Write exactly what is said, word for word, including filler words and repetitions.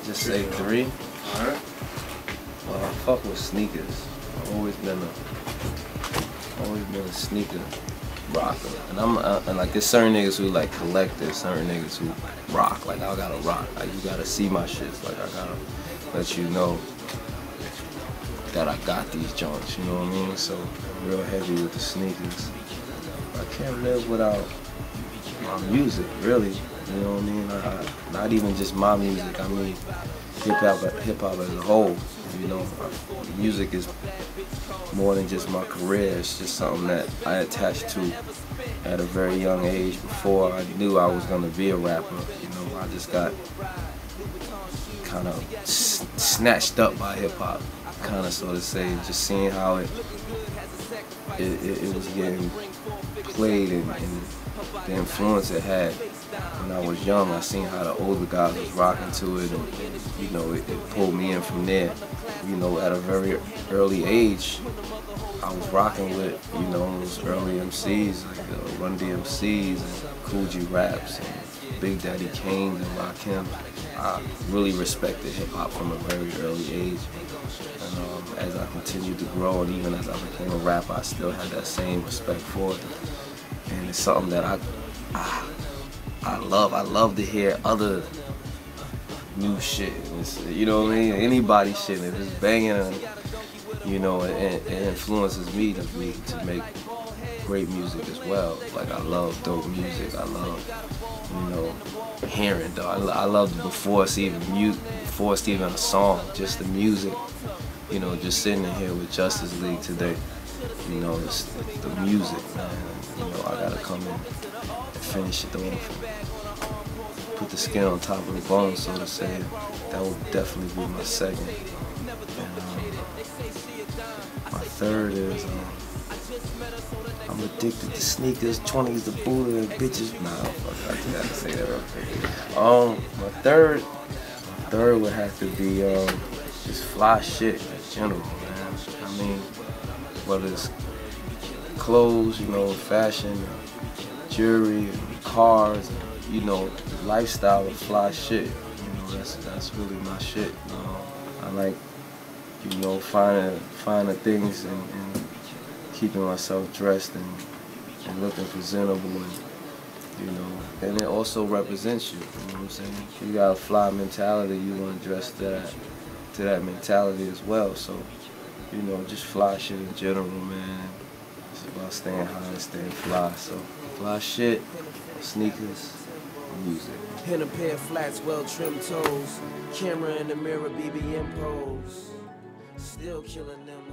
Just say three. Alright. Well, I fuck with sneakers. I've always been a, always been a sneaker rocker. And I'm uh, and like there's certain niggas who like collect this, certain niggas who rock. Like I gotta rock. Like you gotta see my shits. Like I gotta let you know that I got these joints. You know what I mean? So I'm real heavy with the sneakers. I can't live without my music, really. You know what I mean? I, not even just my music. I mean hip hop, hip hop as a whole. You know, music is more than just my career. It's just something that I attached to at a very young age. Before I knew I was gonna be a rapper, you know, I just got kind of s snatched up by hip hop, kind of so to say. Just seeing how it it, it, it was getting played and, and the influence it had. When I was young, I seen how the older guys was rocking to it, and, and you know, it, it pulled me in from there. You know, at a very early age, I was rocking with, you know, those early M Cs, like uh, Run D M Cs and Cool G Raps and Big Daddy Kane and Rakim. I really respected hip hop from a very early age. And um, as I continued to grow, and even as I became a rapper, I still had that same respect for it. And it's something that I, I, I love. I love to hear other new shit. It's, you know what I mean? Anybody shit. If it's banging, and, you know, it, it influences me to be, to make great music as well. Like I love dope music. I love, you know, hearing though. I, I love before it's even mute, before it's even a song, just the music. You know, just sitting in here with Justice League today. You know, it's, it's the music, man. You know, I gotta come in and finish it off. Put the skin on top of the bone, so to say. That will definitely be my second. And um, my third is um, I'm addicted to sneakers, twenties to Buddha, and bitches. Nah, fuck, I just gotta say that real quick. Um, my third, my third would have to be um, just fly shit in general, man. I mean, whether it's clothes, you know, fashion, jewelry, cars, you know, the lifestyle of fly shit. You know, that's that's really my shit. Um, I like, you know, finding finding things and, and keeping myself dressed and, and looking presentable, and you know, and it also represents you. You know what I'm saying? If you got a fly mentality, you want to dress that to that mentality as well. So, you know, just fly shit in general, man. It's about staying high and staying fly. So, fly shit, sneakers, music. In a pair of flats, well-trimmed toes. Camera in the mirror, B B M pose. Still killing them.